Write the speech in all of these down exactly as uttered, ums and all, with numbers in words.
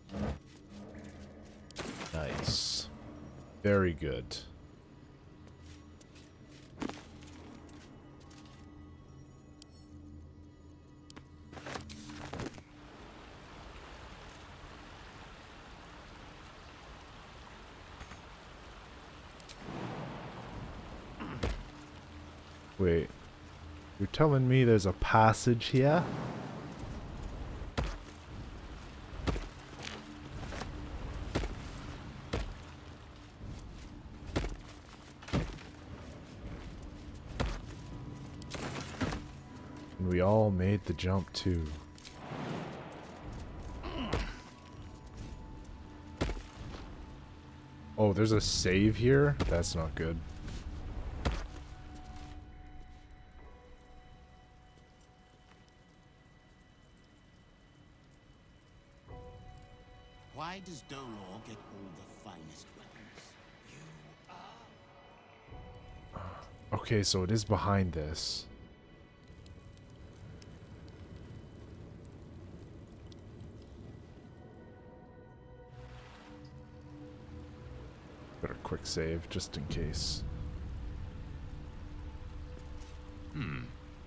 Nice. Very good. Wait. You're telling me there's a passage here? And we all made the jump too. Oh, there's a save here? That's not good. Why does Dolor get all the finest weapons? You are... Okay, so it is behind this. Better quick save, just in case. Hmm.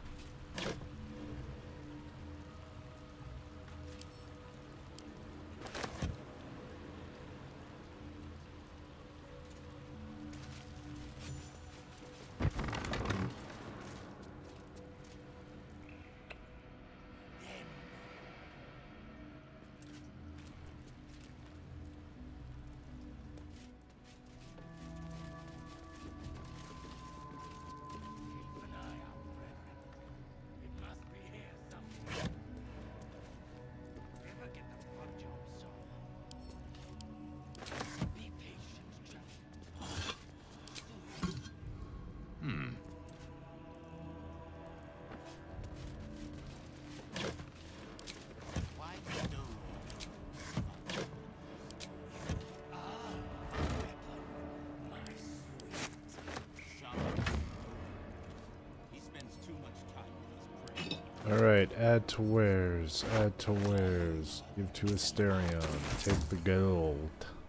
Alright, add to wares, add to wares, give to Asterion, take the gold.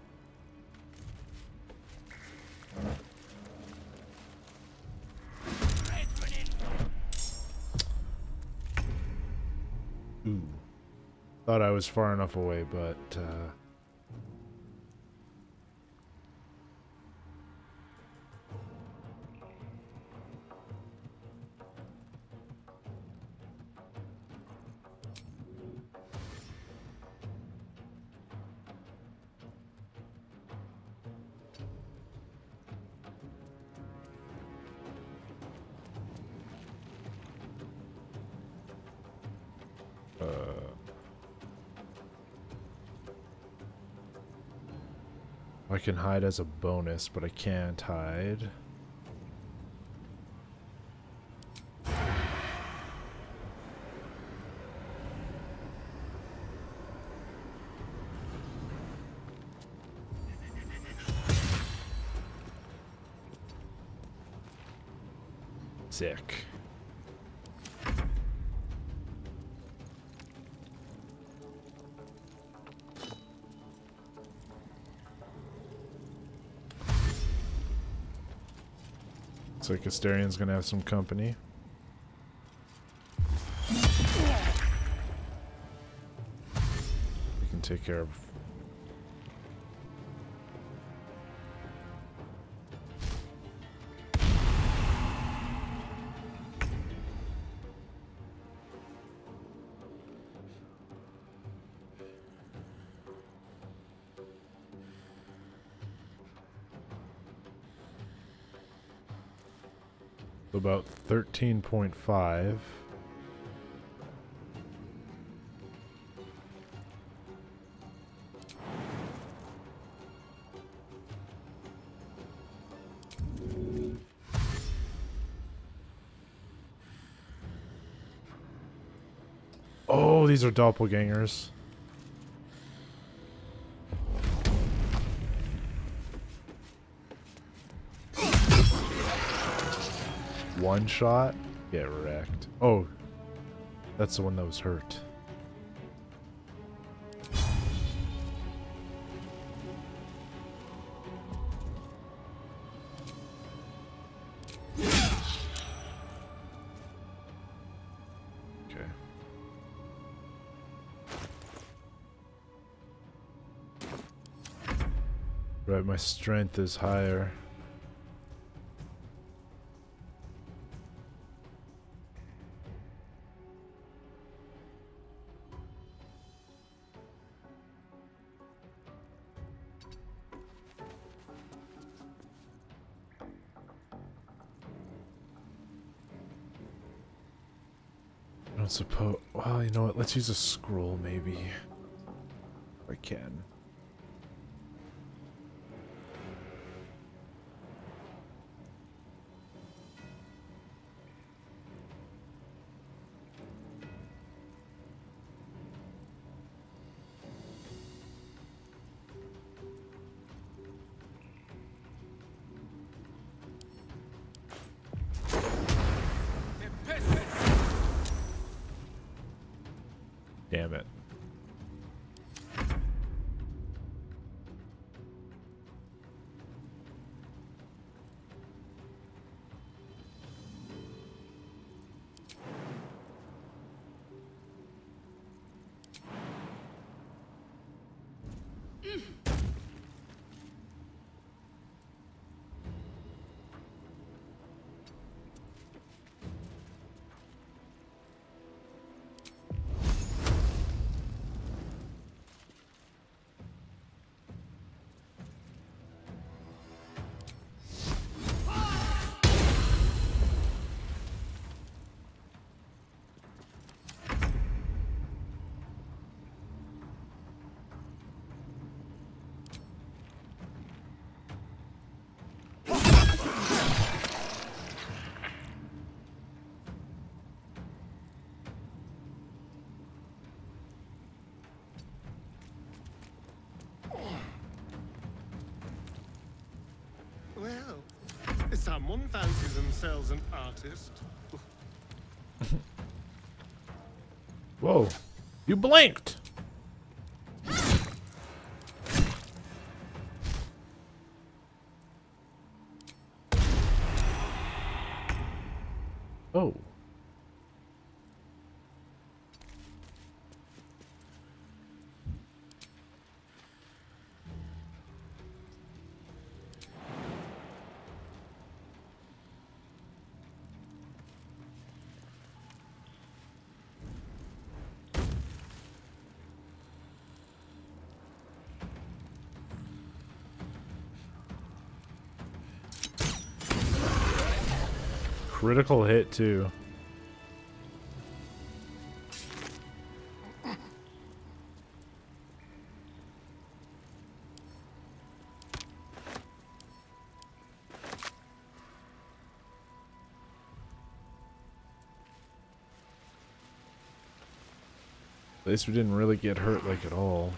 Ooh. Thought I was far enough away, but uh I can hide as a bonus, but I can't hide. Sick. Looks like Astarion's gonna have some company. We can take care of. About thirteen point five. Oh, these are doppelgangers. One shot? Get wrecked. Oh, that's the one that was hurt. Right, my strength is higher. I don't suppose. Well, you know what? Let's use a scroll, maybe. If I can. Damn it. Well, someone fancies themselves an artist. Whoa. You blinked! Oh. Critical hit too. At least we didn't really get hurt like at all.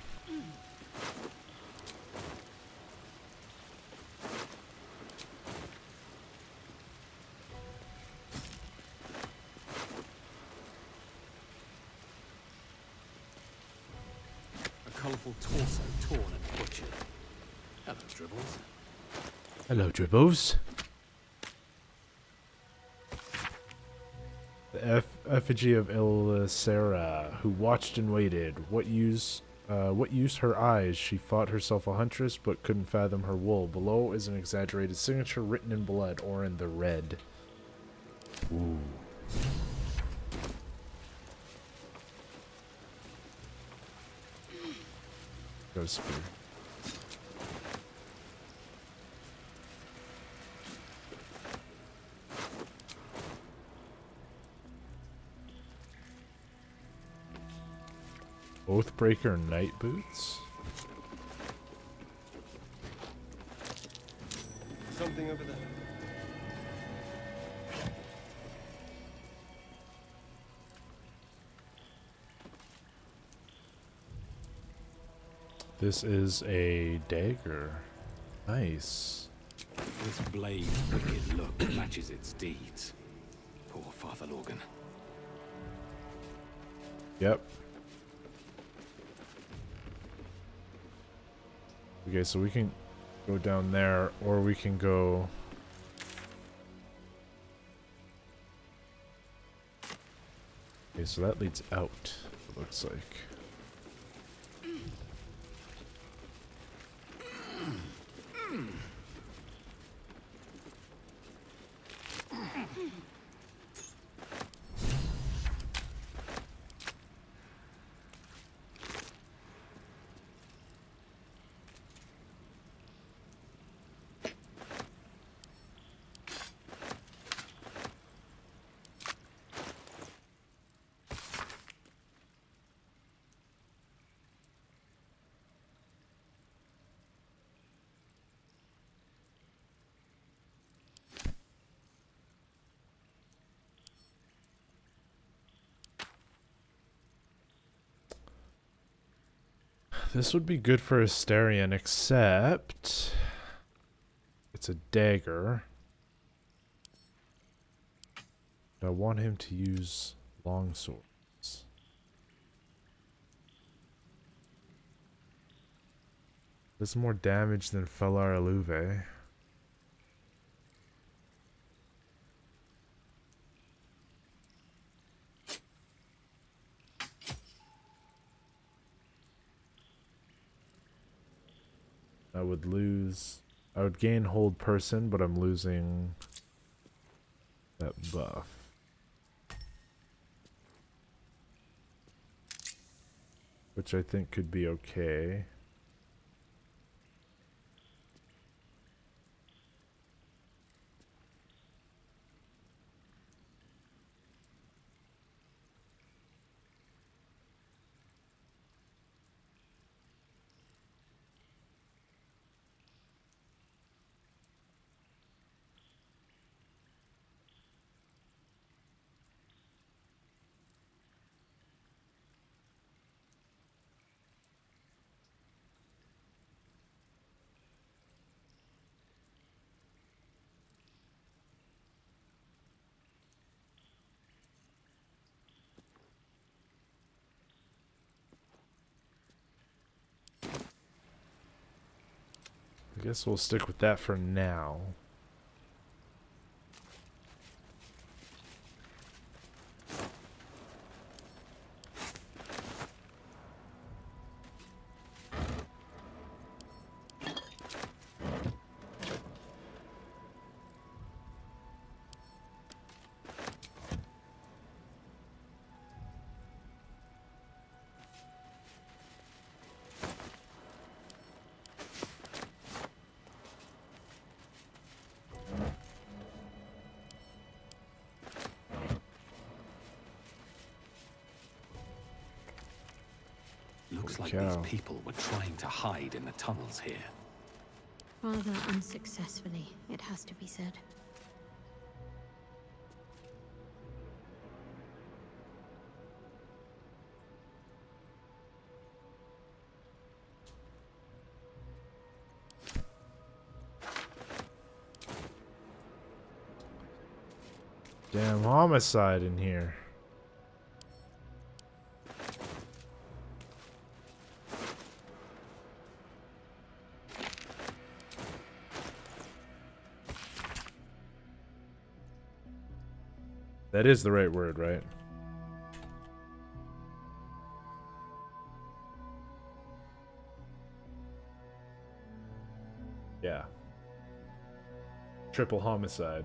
Colourful torso torn and butchered. Hello, Dribbles. Hello, Dribbles. The eff effigy of Elisera, who watched and waited. What use, uh, what use her eyes? She thought herself a huntress, but couldn't fathom her wool. Below is an exaggerated signature written in blood, or in the red. Ooh. Go spear. Oathbreaker night boots? Something over there. This is a dagger. Nice. This blade's wicked look matches its deeds. Poor Father Lorgan. Yep. Okay, so we can go down there, or we can go... Okay, so that leads out, it looks like. This would be good for Asterion, except it's a dagger. I want him to use long swords. Does more damage than Felar Eluve. I would lose... I would gain hold person, but I'm losing that buff. Which I think could be okay. I guess we'll stick with that for now. Looks like cow. these people were trying to hide in the tunnels here. Rather unsuccessfully, it has to be said. Damn homicide in here. That is the right word, right? Yeah. Triple homicide.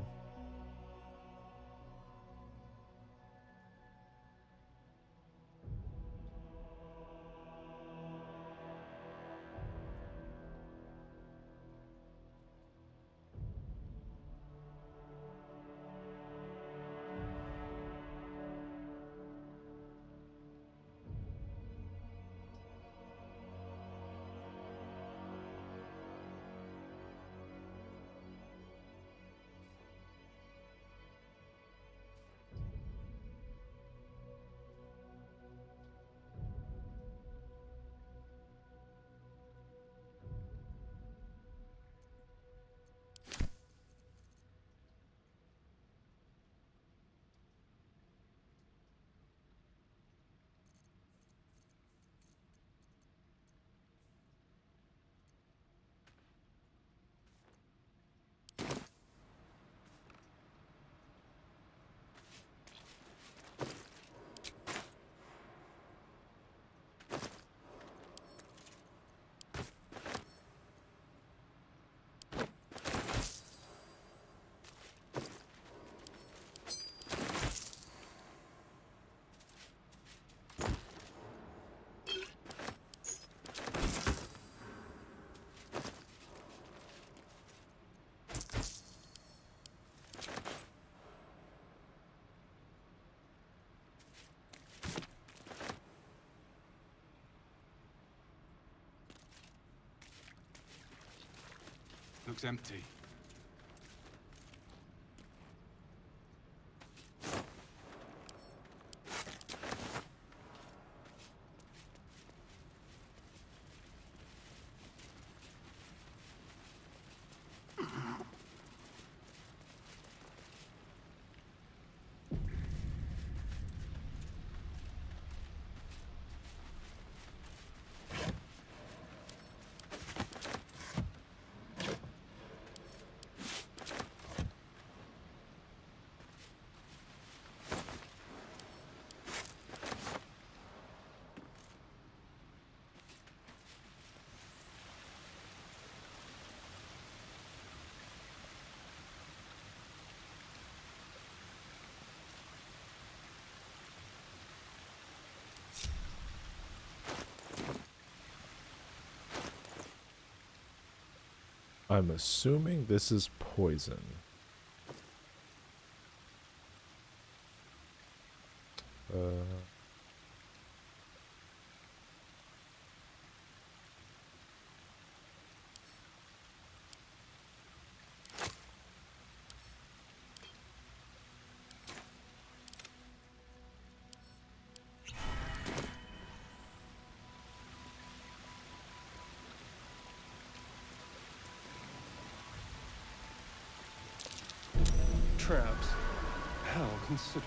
Looks empty. I'm assuming this is poison. Uh... Traps. How considerate.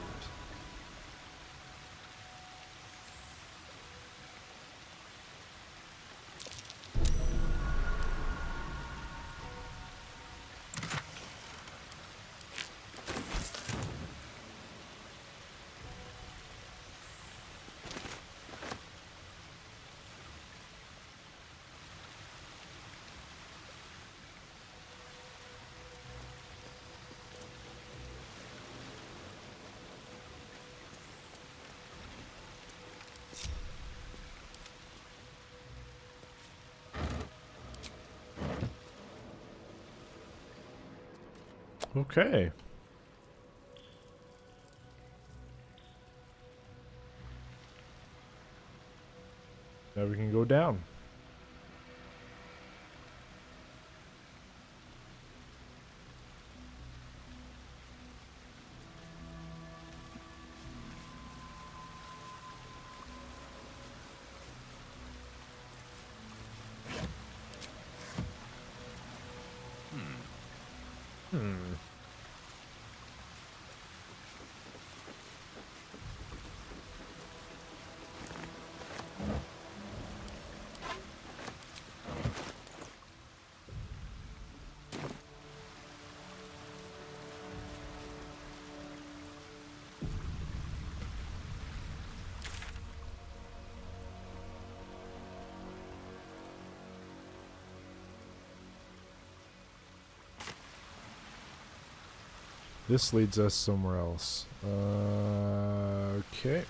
Okay. Now we can go down. Hmm. This leads us somewhere else. Uh, okay.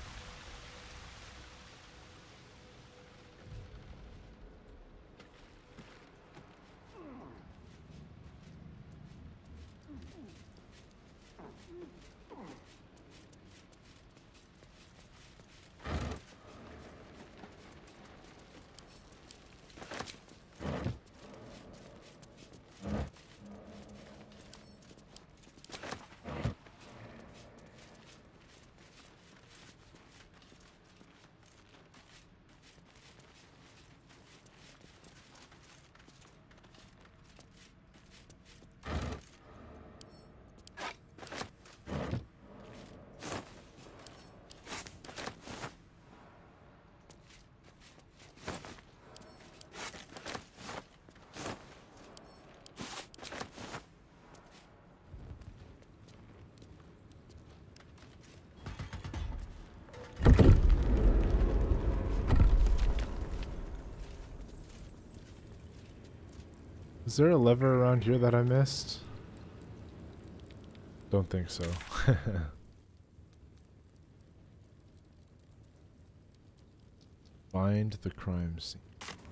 Is there a lever around here that I missed? Don't think so. Find the crime scene.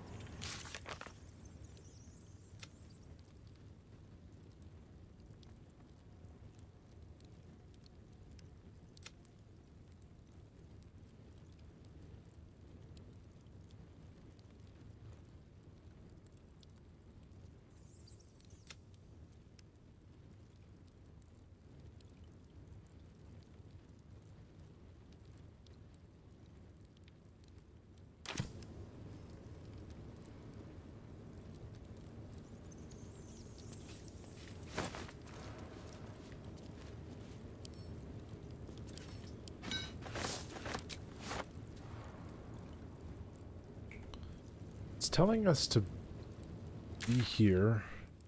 It's telling us to be here.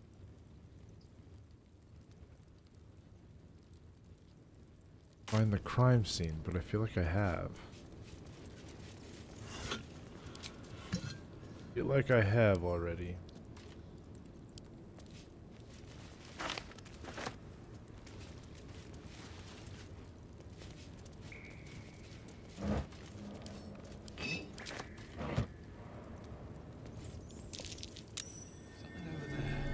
Find the crime scene, but I feel like I have. I feel like I have already. Something over there.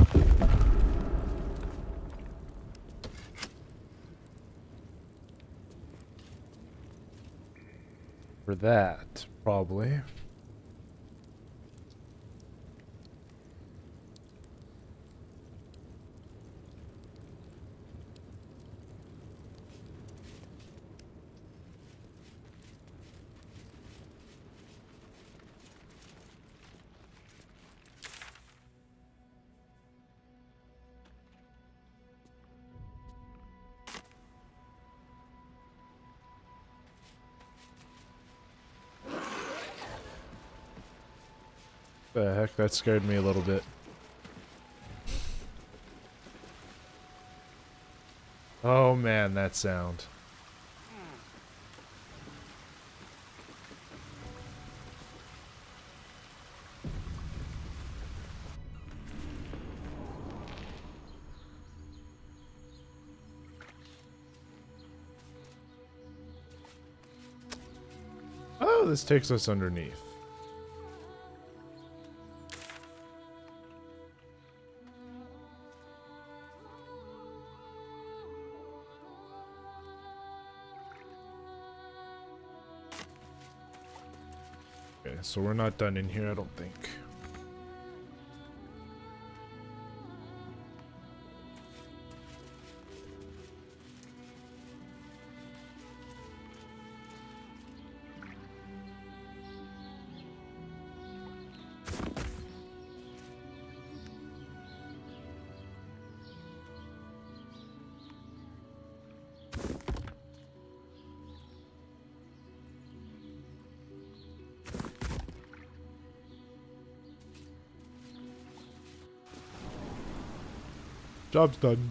For that, probably. The heck, that scared me a little bit. Oh man, that sound. Oh, this takes us underneath. Okay, so we're not done in here, I don't think. Job's done.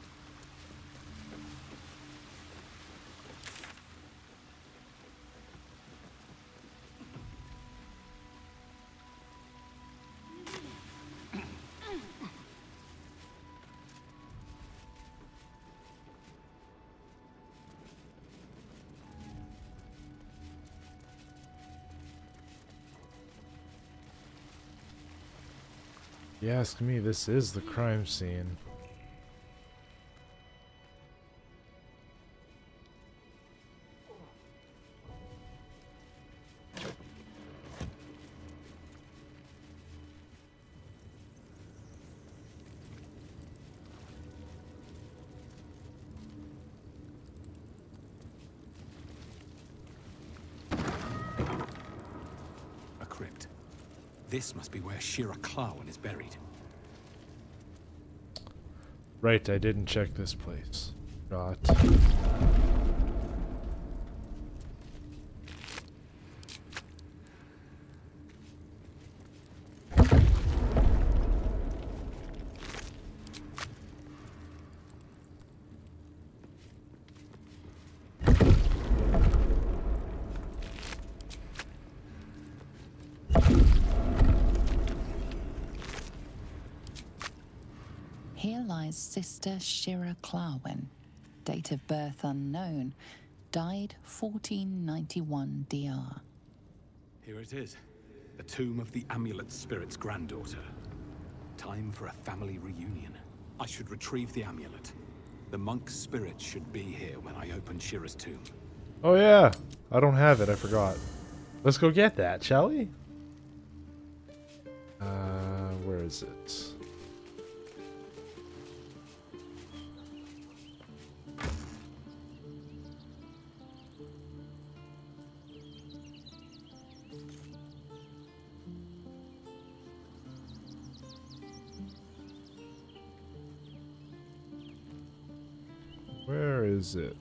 You ask me, this is the crime scene. This must be where Shira Clawen is buried. Right, I didn't check this place. Got. Here lies Sister Shira Clawen, date of birth unknown, died fourteen ninety-one D R. Here it is, the tomb of the amulet spirit's granddaughter. Time for a family reunion. I should retrieve the amulet. The monk's spirit should be here when I open Shira's tomb. Oh yeah, I don't have it, I forgot. Let's go get that, shall we? Uh, where is it? Where is it?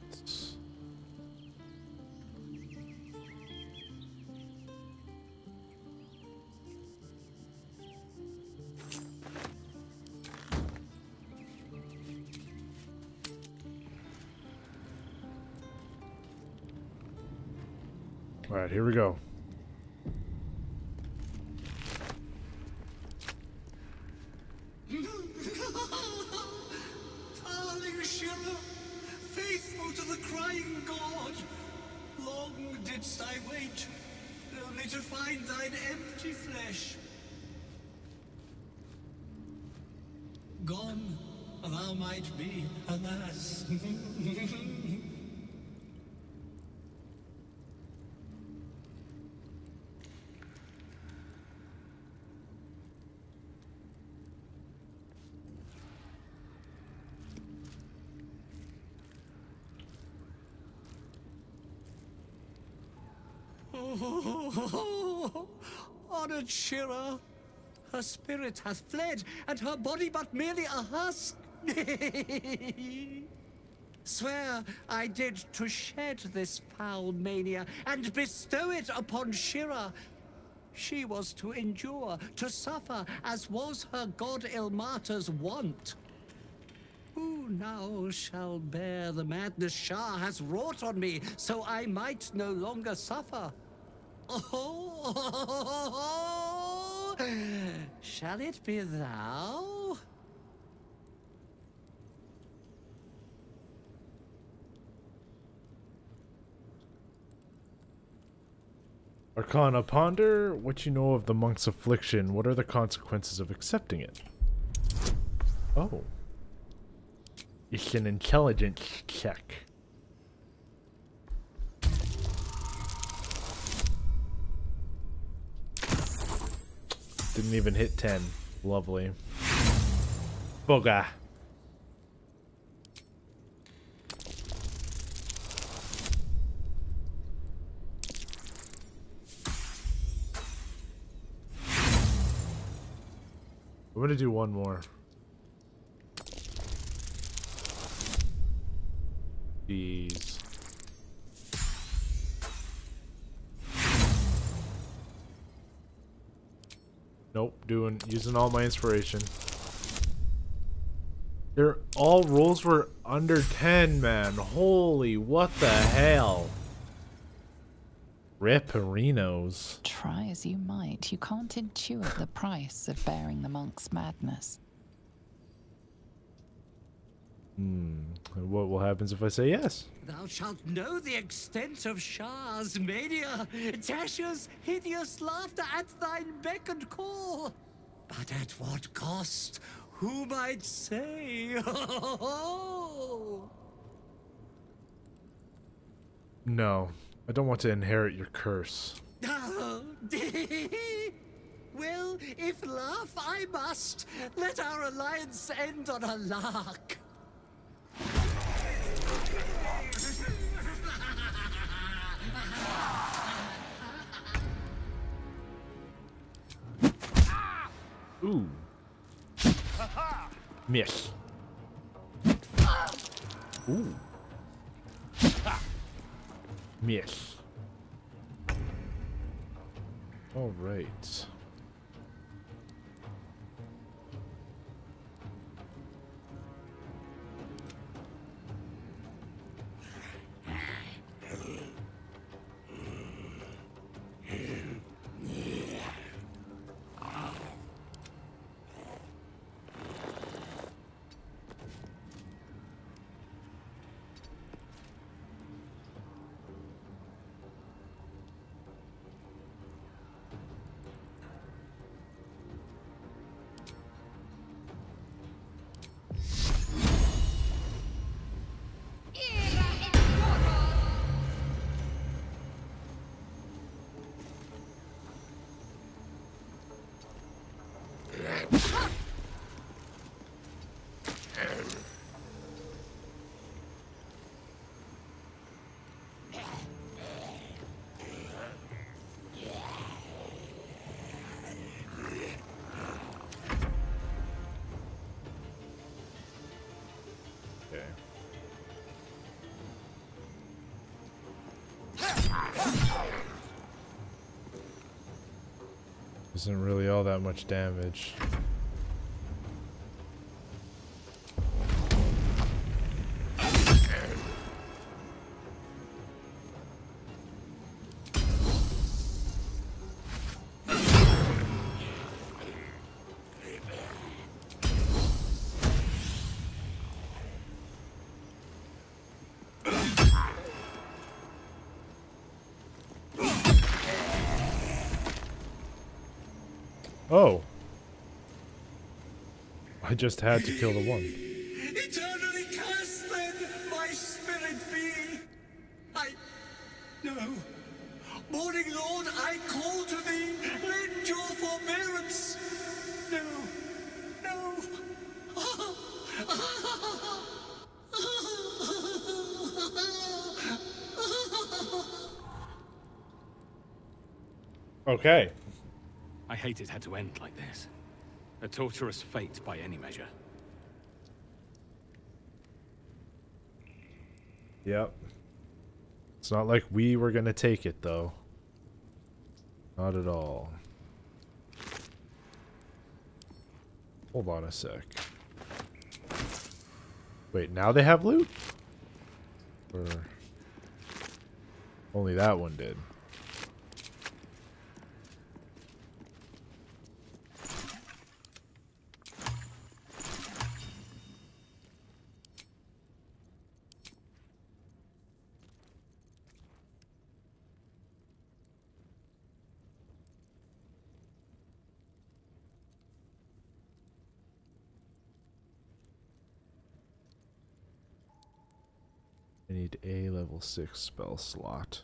All right, here we go. Darling Shira, faithful to the crying god, long didst I wait, only to find thine empty flesh. Gone, thou might be, alas. Oh, honored Shira, her spirit hath fled, and her body but merely a husk. Swear I did to shed this foul mania and bestow it upon Shira. She was to endure, to suffer, as was her god Ilmata's wont. Who now shall bear the madness Shah has wrought on me, so I might no longer suffer? Oh, shall it be thou? Arcana, ponder what you know of the monk's affliction. What are the consequences of accepting it? Oh. It's an intelligence check. Didn't even hit ten. Lovely. Boga. I'm gonna do one more. Jeez. Nope, doing using all my inspiration. They're all rolls were under ten, man. Holy, what the hell? Riparinos. Try as you might, you can't intuit the price of bearing the monk's madness. Hmm. What will happen if I say yes? Thou shalt know the extent of Shah's mania, Tasha's hideous laughter at thine beck and call. But at what cost? Who might say? No, I don't want to inherit your curse. Well, if laugh I must, let our alliance end on a lark. Ooh. Miss. Ooh. Miss. All right. Isn't really all that much damage. Oh. I just had to kill the one. Eternally cursed then, my spirit be. I... No. Morning Lord, I call to thee. Lend your forbearance. No. No. Okay. I hate it had to end like this. A torturous fate by any measure. Yep. It's not like we were gonna take it, though. Not at all. Hold on a sec. Wait, now they have loot? Or... only that one did. I need a level six spell slot.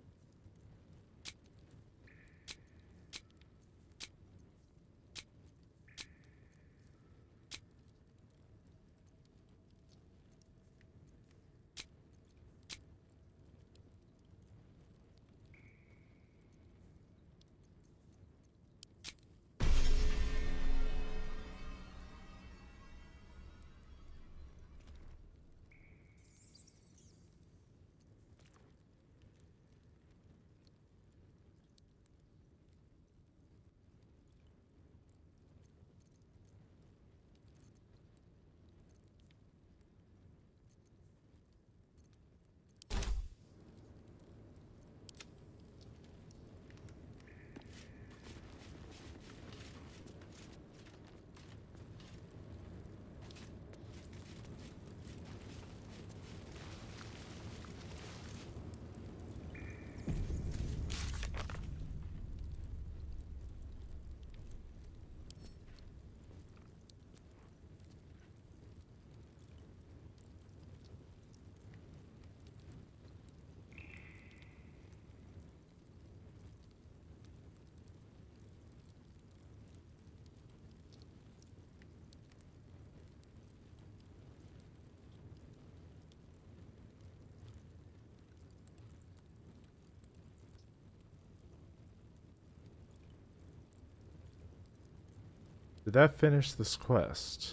Did that finish this quest?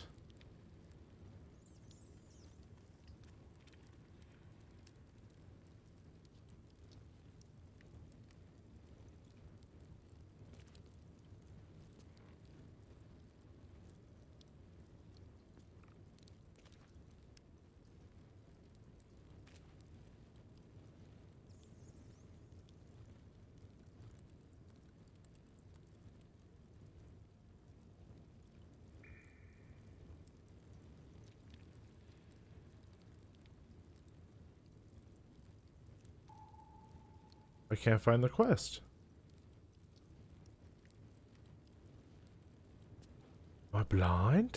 I can't find the quest. Am I blind?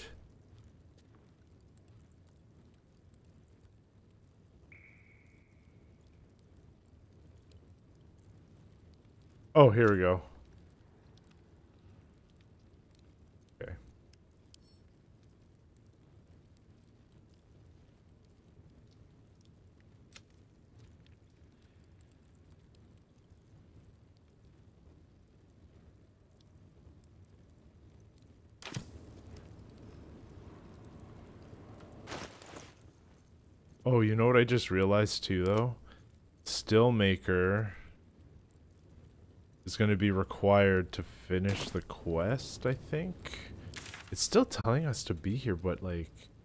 Oh, here we go. Okay. Oh, you know what I just realized too, though? Stillmaker is going to be required to finish the quest, I think. It's still telling us to be here, but like...